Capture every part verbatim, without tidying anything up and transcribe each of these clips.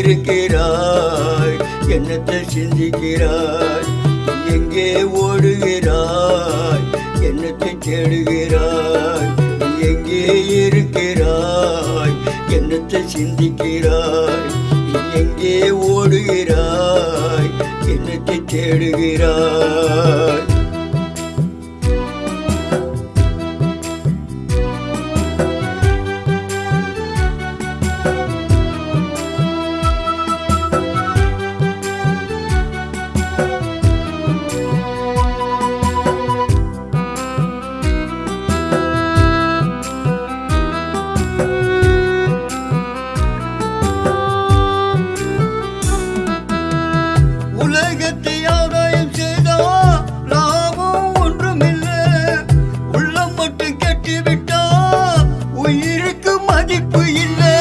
இருக்கிறாய்? என்னத்தை சிந்திக்கிறாய்? எங்கே ஓடுகிறாய்? என்னத்தை தேடுகிறாய்? எங்கே இருக்கிறாய்? என்னத்தை சிந்திக்கிறாய்? எங்கே ஓடுகிறாய்? என்னத்தை தேடுகிறாய்? உலகத்தை ஆதாயம் செய்தா லாபம் ஒன்றுமில்லை. உள்ளம் மட்டும் கெட்டுவிட்டா உயிருக்கு மதிப்பு இல்லை.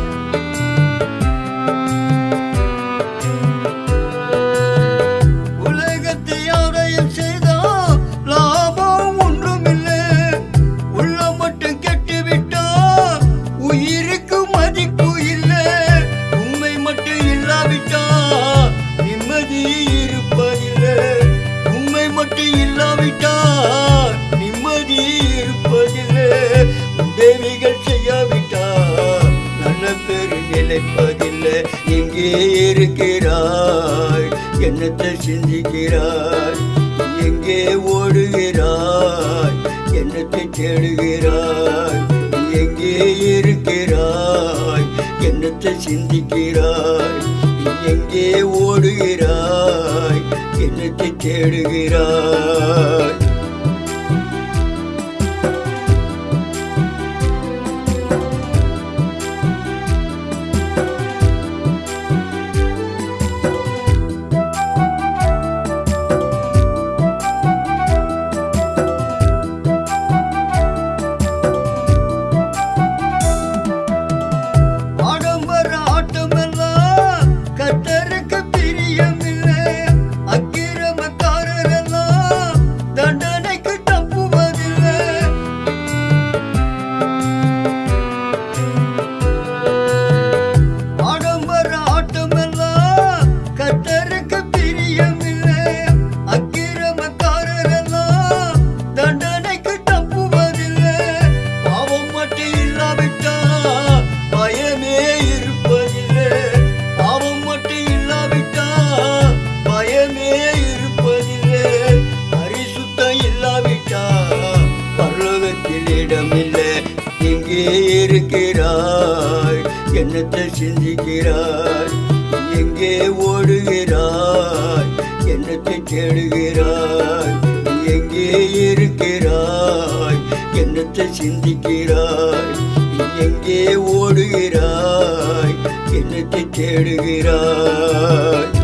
உலகத்தை ஆதாயம் செய்தா லாபம் ஒன்றுமில்லை. உள்ளம் மட்டும் கெட்டுவிட்டா உயிருக்கு மதிப்பு இல்லை. உண்மை மட்டும் இல்லாவிட்டா நிம்மதி இருப்பதில்லை. உண்மை மட்டும் இல்லாவிட்டால் நிம்மதி இருப்பதில்லை. உதவிகள் செய்யாவிட்டால் நல்ல பேரு நிலைப்பதில்லை. எங்கே இருக்கிறாய்? என்னத்தை சிந்திக்கிறாய்? எங்கே ஓடுகிறாய்? என்னத்தை தேடுகிறாய்? எங்கே இருக்கிறாய்? என்னத்தை சிந்திக்கிறாய்? எங்கே ஓடுகிறாய்? என்னத்தை தேடுகிறாய்? ஆடம்பர ஆட்டமெல்லாம் கர்த்தருக்கு பிரியமில்லை. அக்கிரமக்காரரெல்லாம் தண்டனைக்கு தப்புவதில்லை. ஆடம்பர ஆட்டமெல்லாம் கர்த்தருக்கு பிரியமில்லை. அக்கிரமக்காரரெல்லாம் தண்டனைக்கு தப்புவதில்லை. பாவம் மட்டும் இல்லாவிட்டா பயமே இருப்பதில்லை. பாவம் மட்டும் இல்லாவிட்டா பயமே இருப்பதில்லை. பரிசுத்தம் இல்லாவிட்டா பரலோகத்தில் இடமில்லை. எங்கே இருக்கிறாய்? என்னத்தை சிந்திக்கிறாய்? எங்கே ஓடுகிறாய்? என்னத்தை தேடுகிறாய்? எங்கே இருக்கிறாய்? என்னத்தை சிந்திக்கிறாய்? எங்கே ஓடுகிறாய்? என்னத்தை தேடுகிறாய்?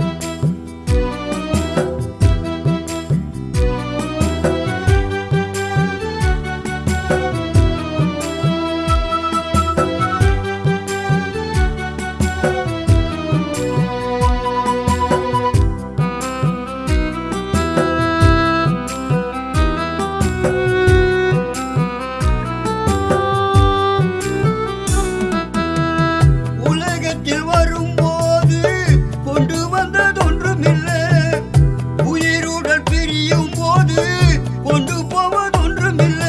உலகத்தில் வரும்போது கொண்டு வந்ததொன்றுமில்லை. உயிருடன் பிரியும் போது கொண்டு போவதொன்றுமில்லை.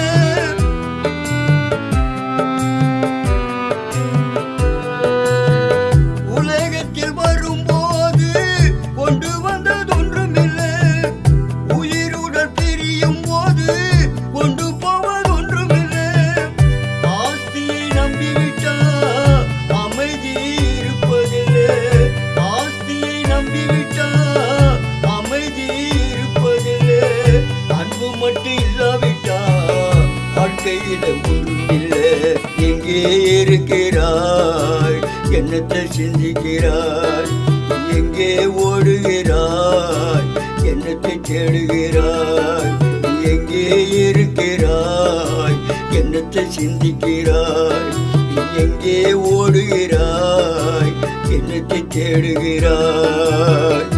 உலகத்தில் வரும்போது கொண்டு வந்ததொன்றுமில்லை. உயிருடன் பிரியும் போது கொண்டு போவதொன்றுமில்லை. ஆஸ்தியை நம்பிவிட்டா அமைதி இருப்பதில்லை. ஆஸ்தியை நம்பிவிட்டா அமைதி இருப்பதில்லை. அன்பு மட்டும் இல்லாவிட்டா வாழ்க்கையில ஒன்றுமில்லை. எங்கே இருக்கிறாய்? என்னத்தை சிந்திக்கிறாய்? எங்கே ஓடுகிறாய்? என்னத்தை தேடுகிறாய்? எங்கே இருக்கிறாய்? என்னத்தை சிந்திக்கிறாய்? எங்கே ஓடுகிறாய்? என்னத்தை தேடுகிறாய்?